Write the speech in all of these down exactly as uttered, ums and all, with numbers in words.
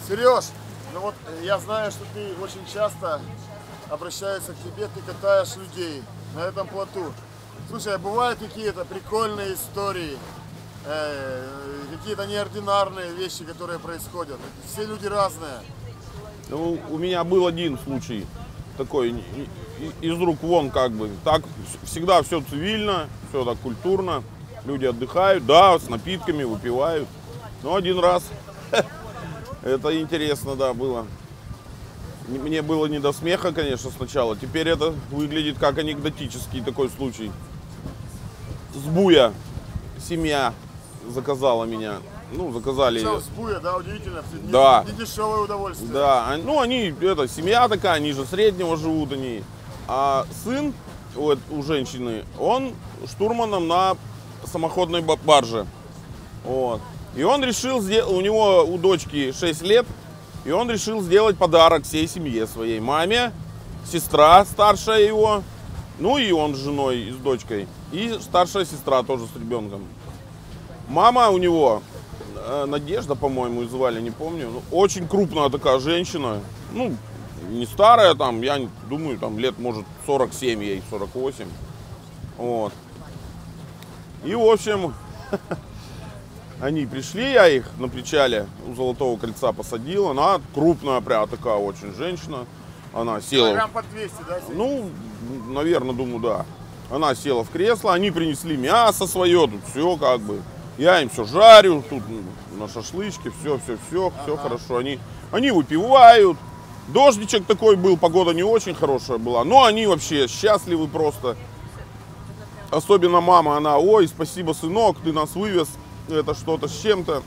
Сереж, ну вот я знаю, что ты очень часто обращаешься к тебе, ты катаешь людей на этом плоту. Слушай, а бывают какие-то прикольные истории, э, какие-то неординарные вещи, которые происходят? Все люди разные. Ну, у меня был один случай такой, из рук вон как бы. Так всегда все цивильно, все так культурно. Люди отдыхают, да, с напитками, выпивают. Но один раз, это интересно, да, было. Мне было не до смеха, конечно, сначала. Теперь это выглядит как анекдотический такой случай. С Буя семья заказала меня. Ну, заказали. С Буя, да, удивительно. Не, да. Не дешевое удовольствие. Да, ну они, это, семья такая, они же среднего живут они. А сын у, у женщины, он штурманом на самоходной барже. Вот. И он решил, у него у дочки шесть лет, и он решил сделать подарок всей семье своей. Маме, сестра старшая его, ну и он с женой и с дочкой. И старшая сестра тоже с ребенком. Мама у него, Надежда, по-моему, звали, не помню. Ну, очень крупная такая женщина. Ну, не старая там, я думаю, там лет, может, сорок семь ей, сорок восемь. Вот. И, в общем, они пришли, я их на причале у Золотого кольца посадил. Она крупная, прям такая очень женщина. Она села... Килограмм по двести, да? Ну, наверное, думаю, да. Она села в кресло, они принесли мясо свое, тут все как бы. Я им все жарю, тут на шашлычке, все, все, все, ага. все хорошо. Они, они выпивают. Дождичек такой был, погода не очень хорошая была. Но они вообще счастливы просто. Особенно мама, она, ой, спасибо, сынок, ты нас вывез, это что-то с чем-то.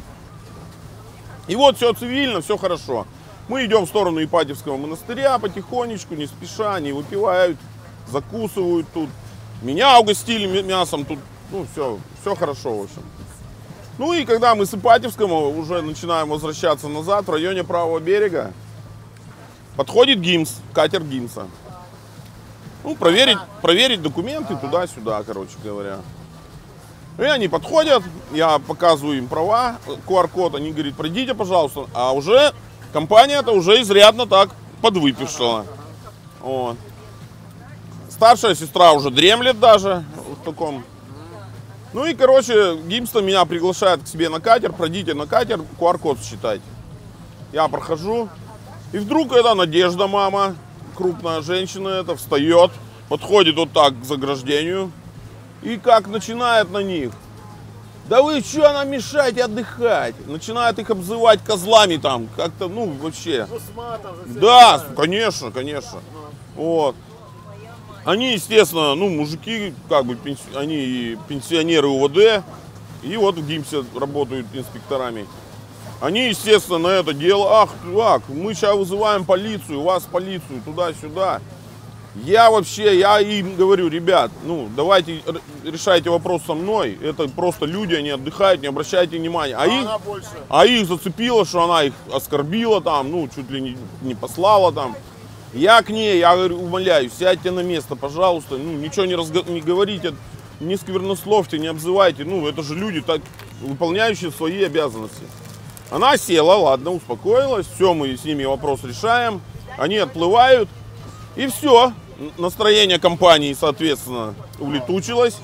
И вот все цивильно, все хорошо. Мы идем в сторону Ипатьевского монастыря потихонечку, не спеша, они выпивают, закусывают тут. Меня угостили мясом, тут, ну, все, все хорошо, в общем. Ну и когда мы с Ипатьевского уже начинаем возвращаться назад, в районе правого берега, подходит ГИМС, катер ГИМСа. Ну, проверить, проверить документы туда-сюда, короче говоря. И они подходят, я показываю им права, ку ар код, они говорят, пройдите, пожалуйста. А уже компания-то уже изрядно так подвыпившая. Вот. Старшая сестра уже дремлет даже в таком. Ну и, короче, ГИМС меня приглашает к себе на катер, пройдите на катер, ку ар код считайте. Я прохожу, и вдруг эта Надежда, мама, крупная женщина, это встает, подходит вот так к заграждению и как начинает на них. Да вы что нам мешаете отдыхать? Начинает их обзывать козлами там, как-то, ну, вообще. Да, конечно, конечно. Вот. Они, естественно, ну, мужики, как бы, пенси... они пенсионеры у вэ дэ, и вот в ГИМСе работают инспекторами. Они, естественно, на это дело, ах, так, мы сейчас вызываем полицию, вас полицию, туда-сюда. Я вообще, я им говорю, ребят, ну, давайте решайте вопрос со мной, это просто люди, они отдыхают, не обращайте внимания. А, а, их, а их зацепило, что она их оскорбила там, ну, чуть ли не, не послала там. Я к ней, я говорю, умоляю, сядьте на место, пожалуйста, ну, ничего не, разго... не говорите, не сквернословьте, не обзывайте, ну, это же люди, так, выполняющие свои обязанности. Она села, ладно, успокоилась, все, мы с ними вопрос решаем, они отплывают, и все, настроение компании, соответственно, улетучилось.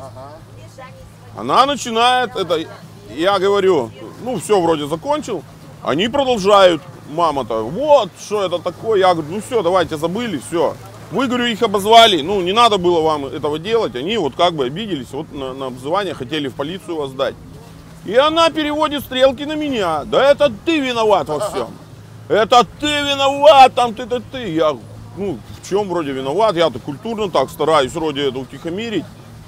Она начинает, это, я говорю, ну, все, вроде закончил, они продолжают. Мама-то, вот, что это такое? Я говорю, ну все, давайте, забыли, все. Вы, говорю, их обозвали, ну, не надо было вам этого делать. Они вот как бы обиделись, вот на, на обзывание хотели в полицию вас сдать. И она переводит стрелки на меня. Да это ты виноват во всем. Это ты виноват, там ты-то ты. Я, ну, в чем вроде виноват? Я-то культурно так стараюсь вроде это утихомирить.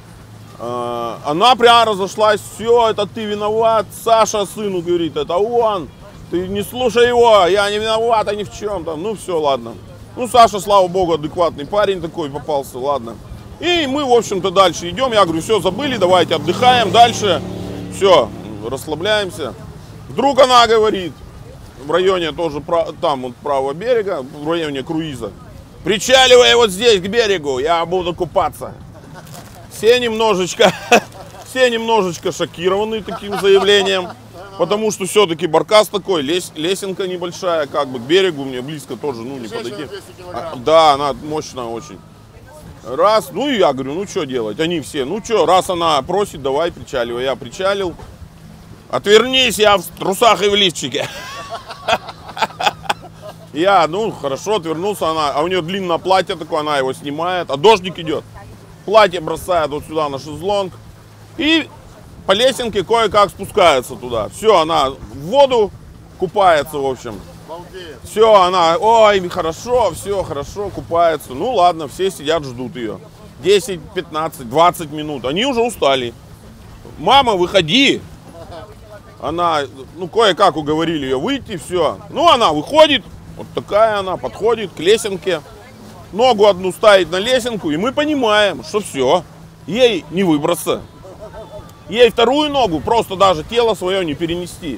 А, она прямо разошлась, все, это ты виноват. Саша сыну говорит, это он. Ты не слушай его, я не виновата ни в чем там. Ну все, ладно. Ну, Саша, слава богу, адекватный парень такой попался, ладно. И мы, в общем-то, дальше идем. Я говорю, все, забыли, давайте отдыхаем дальше. Все, расслабляемся. Вдруг она говорит, в районе тоже, там вот правого берега, в районе круиза. Причаливай вот здесь к берегу, я буду купаться. Все немножечко, все немножечко шокированы таким заявлением. Потому что все-таки баркас такой, лес, лесенка небольшая, как бы к берегу мне близко тоже, ну, не Женщина подойти. двести А, килограмм. да, она мощная очень. Раз, ну и я говорю, ну что делать, они все, ну что, раз она просит, давай причаливай, я причалил. Отвернись, я в трусах и в лифчике. Я, ну хорошо, отвернулся, она, а у нее длинное платье такое, она его снимает, а дождик идет. Платье бросает вот сюда на шезлонг и по лесенке кое-как спускается туда. Все, она в воду купается, в общем. Балдеет. Все, она, ой, хорошо, все, хорошо, купается. Ну ладно, все сидят, ждут ее. десять, пятнадцать, двадцать минут. Они уже устали. Мама, выходи. Она, ну, кое-как уговорили ее выйти, все. Ну, она выходит, вот такая она, подходит к лесенке. Ногу одну ставит на лесенку, и мы понимаем, что все, ей не выбраться. Ей вторую ногу просто даже тело свое не перенести.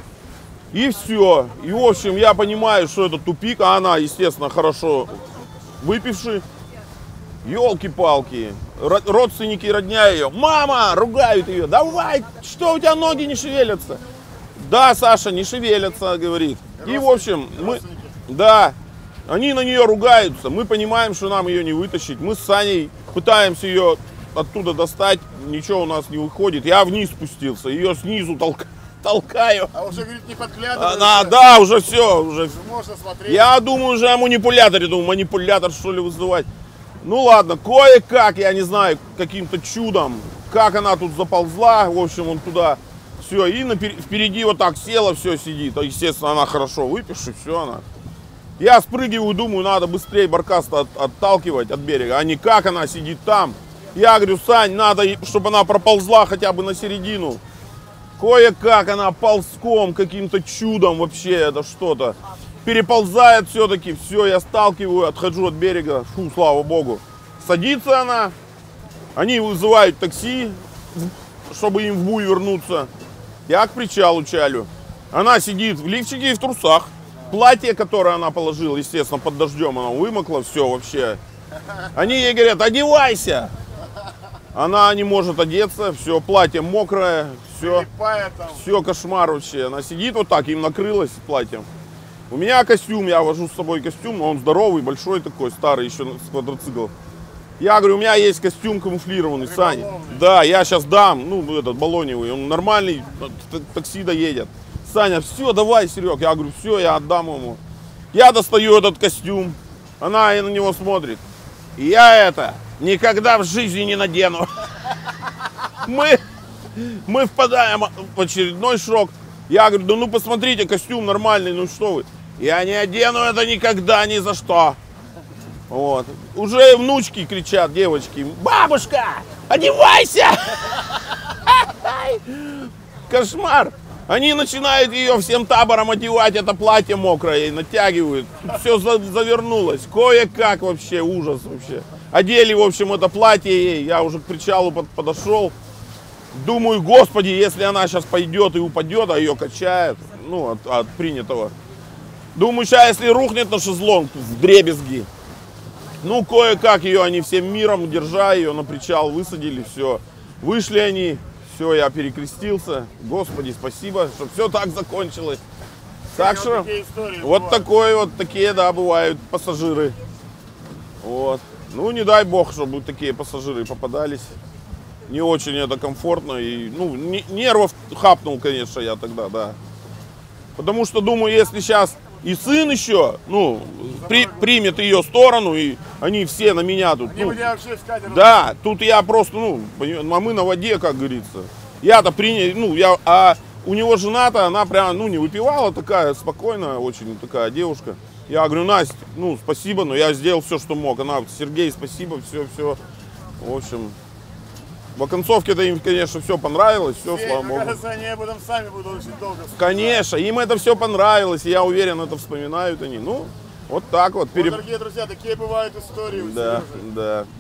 И все. И, в общем, я понимаю, что это тупик, а она, естественно, хорошо выпивший. Елки-палки. Родственники, родня ее. Мама! Ругают ее. Давай! Что у тебя ноги не шевелятся? Да, Саша, не шевелятся, говорит. И, в общем, мы... Да. Они на нее ругаются. Мы понимаем, что нам ее не вытащить. Мы с Саней пытаемся ее оттуда достать. Ничего у нас не выходит. Я вниз спустился. Ее снизу толк... толкаю. А уже, говорит, не подглядывай. Она, да, уже все. Уже... Можно смотреть. Я думаю уже о манипуляторе. Думаю, манипулятор что ли вызывать. Ну ладно, кое-как, я не знаю, каким-то чудом, как она тут заползла, в общем, он туда, все, и напер... впереди вот так села, все сидит, а, естественно, она хорошо выпившая, все она. Я спрыгиваю, думаю, надо быстрее баркас-то от... отталкивать от берега, а не как она сидит там. Я говорю, Сань, надо, чтобы она проползла хотя бы на середину. Кое-как она ползком, каким-то чудом вообще, это что-то. Переползает все-таки, все, я сталкиваю, отхожу от берега, фу, слава богу. Садится она, они вызывают такси, чтобы им в буй вернуться. Я к причалу чалю. Она сидит в лифчике и в трусах. Платье, которое она положила, естественно, под дождем, она вымокла, все вообще. Они ей говорят, одевайся. Она не может одеться, все, платье мокрое, все, все, кошмар вообще. Она сидит вот так, им накрылась платьем. У меня костюм, я вожу с собой костюм, но он здоровый, большой такой, старый, еще с квадроцикл. Я говорю, у меня есть костюм камуфлированный, Саня. Да, я сейчас дам, ну, этот, баллоневый, он нормальный, такси доедет. Саня, все, давай, Серег. Я говорю, все, я отдам ему. Я достаю этот костюм, она и на него смотрит. И я это никогда в жизни не надену. Мы, мы впадаем в очередной шок. Я говорю, да ну посмотрите, костюм нормальный, ну что вы. Я не одену это никогда, ни за что. Вот. Уже внучки кричат, девочки, бабушка, одевайся! Кошмар. Они начинают ее всем табором одевать, это платье мокрое, и натягивают. Все завернулось, кое-как вообще, ужас вообще. Одели, в общем, это платье ей, я уже к причалу подошел. Думаю, господи, если она сейчас пойдет и упадет, а ее качает, ну, от, от принятого. Думаю, сейчас, если рухнет на шезлонг, вдребезги. Ну, кое-как ее они всем миром, держа ее на причал, высадили, все. Вышли они, все, я перекрестился. Господи, спасибо, что все так закончилось. Так вот что, такие истории вот бывают. такое вот, такие, да, бывают пассажиры. Вот. Ну, не дай бог, чтобы такие пассажиры попадались. Не очень это комфортно. И, ну, нервов хапнул, конечно, я тогда, да. Потому что, думаю, если сейчас и сын еще, ну, при, примет ее сторону, и они все на меня тут. Не Ну, будем вообще искать. да, тут я просто, ну, а мы на воде, как говорится. Я-то принял, ну, я, а у него жена-то, она прям, ну, не выпивала, такая спокойная, очень такая девушка. Я говорю, Настя, ну, спасибо, но я сделал все, что мог. Она, Сергей, спасибо, все, все. В общем, в оконцовке-то им, конечно, все понравилось, все, Все, слава мне богу. кажется, они об этом сами будут очень долго вспоминать. Конечно, им это все понравилось, и я уверен, это вспоминают они. Ну, вот так вот. Вот, Пере... дорогие друзья, такие бывают истории у Да, Сережи. да.